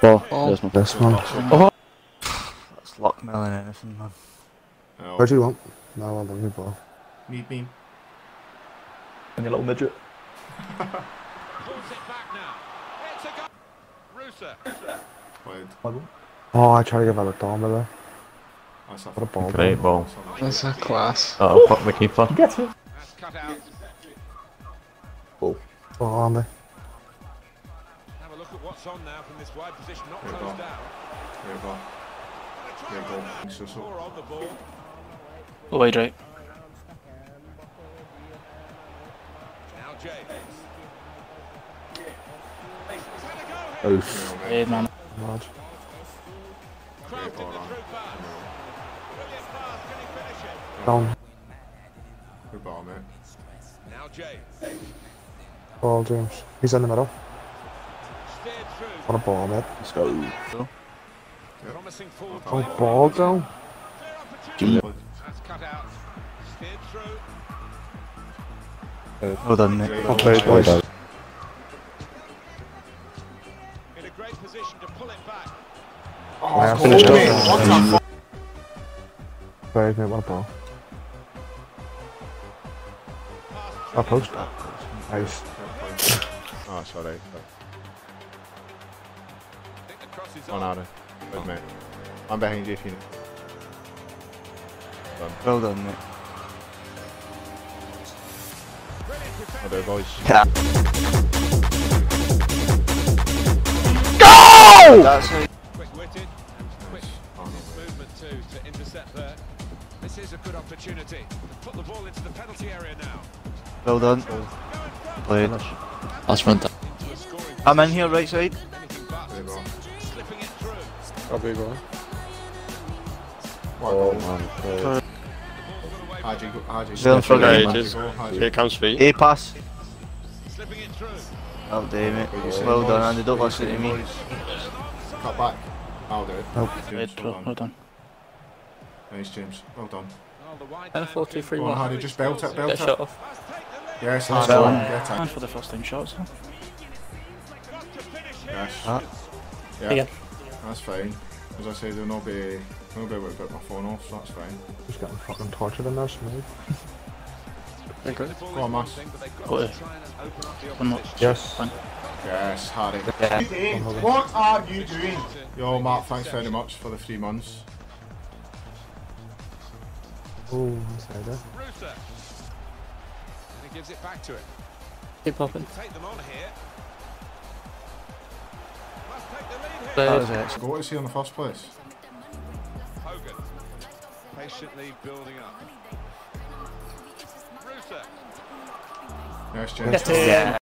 There's my This one. Oh! That's lock milling anything, man. Where do you want? No, I'll leave you ball. Meet me. And your little midget. Oh, I try to give out a dome there. What a ball. Great ball. That's a class. Oh, fuck the keeper. Get it. Oh, on me. Have a look at what's on now from this wide position, not closed down. Or on the ball. Wide right. Now James. Oof. Hey, man. Mad. Crafted the through pass. Brilliant pass, can he finish it? Down. Good ball, mate. Now James. Ball, James. He's in the middle. Steered through. What a ball, mate. Let's go. Promising forward Oh, play. ball down. Clear opportunity. That's cut out. Steered through. Well done, Nick. Well played, boys. In a great position to pull it back. I have Oh, finished mate, up. what the fuck? Played, mate. What a ball. A post. Nice. Oh, sorry. I think the cross is On on. Aaron. Good, mate. I'm behind you if you need. Well done, Nick. Brilliant defense. Well done, boys. Yeah. Go! That's it. Quick-witted and quick movement too to intercept there. This is a good opportunity to put the ball into the penalty area now. Well done. Played. That's front. Into a scoring I'm in here, right side. anything but There you go. slipping it through. A big one. Oh, man. Haji. Still in front of Right, him, it is. Here comes feet. A pass. Slipping it through. Well done, mate. What you saying, Well boys? done, Andy. Don't What listen you to saying, me. boys? Cut back. I'll do it. Nope. James, Well done. Nice, James. Well done. Oh, the wide And a man 4-2-3 Go on, one. Hardy. Just belt it, belt Get it. shot off. must take the lead. Yes, let's Well go. done. Get And it. for the first time shots. Huh? Got to finish here. Yes. Ah. Yeah. Yeah. That's fine. As I say, there'll not be able to get my phone off, so that's fine. Just getting fucking tortured in this, mate. Okay. The ball Go on, is one Mass. thing, but they've got Got to it. try and open up the One more. opposition. Yes. Fine. Yes, Harry. Yeah. What are you doing? Yo, Mark, thanks very much for the 3 months. Oh, inside there. Rusa. And he gives it back to it. Keep popping. Take them on here. Must take the lead here. That was excellent. Go to see in the first place. Hogan. Patiently building up. Rusa. Yes, James. Yeah.